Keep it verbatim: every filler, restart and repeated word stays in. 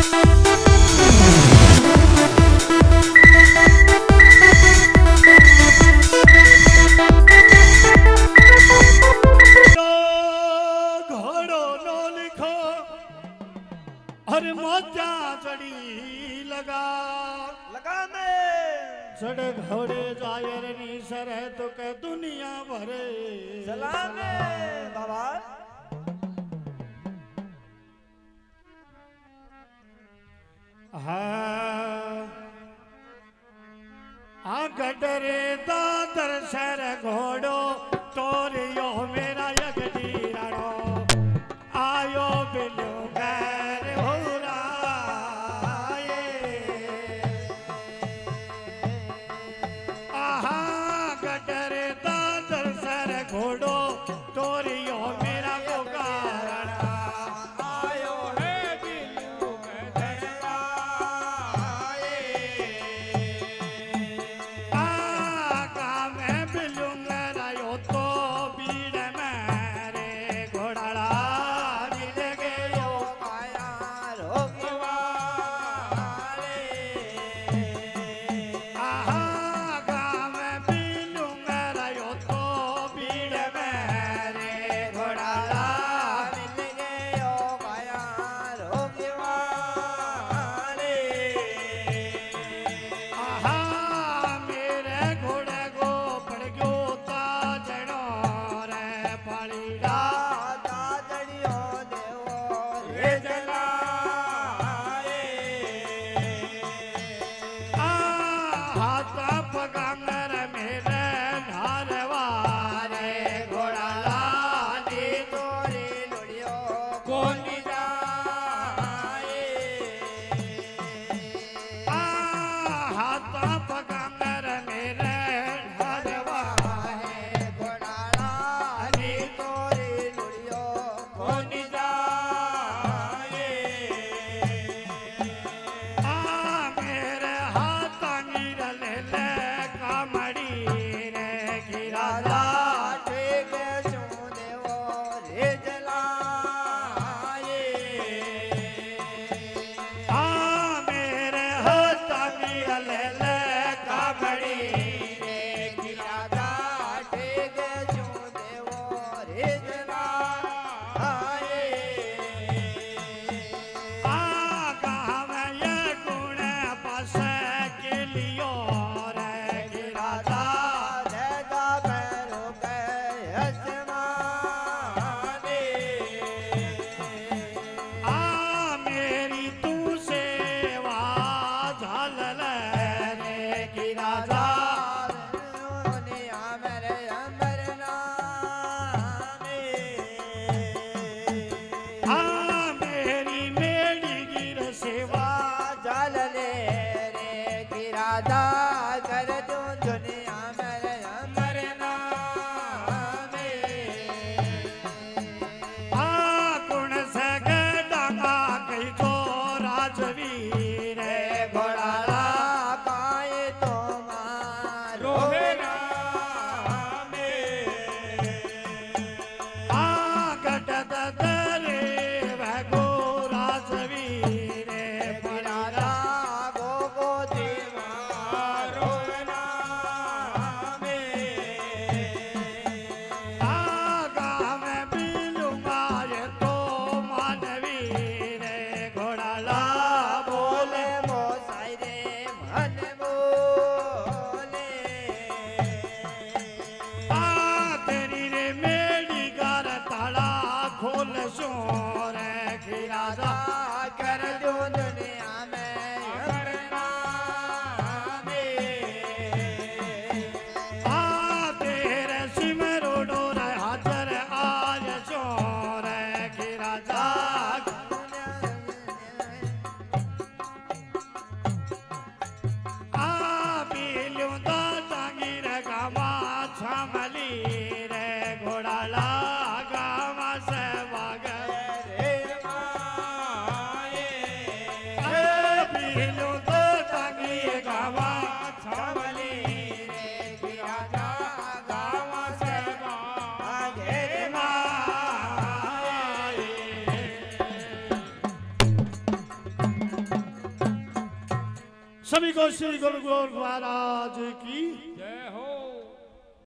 हर मोजा चढ़ी लगा लगा में चढ़ घोड़े जायर नी सर तो के दुनिया भरे सलाम बाबा हाँ आ गडरे दादर सर घोड़ो तोरियो मेरा यगडी राणो आयो बिलो घर होरा आहा गडरे दादर सर घोड़ो तोरियो मेरा गोगारा आयो है बिल्लू घर आए आका मैं बिल्लू घर आयो तो बीड़ मेरे घोड़ाला मिल गयो माया रोगवाले आहा का मैं बिल्लू घर आयो तो बीड़ मेरे घोड़ाला मिल गयो माया रोगवाले आहा मेरे घोड़े को पड़ गयो ताजड़ो रे पालीड़ा दादा जड़ियो देवो रे जलाए हाथा पगांगर मेरे ढारवारे घोड़ा लानी तोरे लोड़ियो कोनी जाए हाथा पगांगर मेरे ढारवारे घोड़ाला लानी तोरे लोड़ियो कोनी जाए आ मेरे हाथा गिरल ले कामड़ी रे गिराला ठीक सो देवो रे जलाए आ मेरे हाथा गिरल ले कामड़ी रे गिराला ठीक सो देवो रे जलाए आ गाँव ये गुण बस के लियो रे गिराला दादा पैरों के आसमाने आ मेरी तू सेवा झाल रे गिराला दुनिया मेरे अंबर नामे आ मेरी मेरी गिर सेवा जल ले रे गिरादा कर दो दुनिया मेरे अंबर नामे आ गुण से डांगा कही तो राजवीर घोड़ाला पाए तो मारो नामे आ गटत दरे भगो राजवीर गिरादा गो गो दीवारो नामे आ गाँव बिलूंगा ये तो मानवीर घोड़ाला बोले मोसाई रे मन बोले आ तेरी रे मेरी गार ताला खोल सो रे खिरादा कर दो दुनिया में करना में आ तेरे सिमरो डोर हाजर आज सो रे खिरादा आ बिलू दा टांगीर गामा छमली रे घोड़ाला गामा से वागर रे माए बिलू दा टांगीर गामा छमली रे गिरादा गाँव से आगे माए सभी को श्री गुरु गोरख महाराज की जय हो।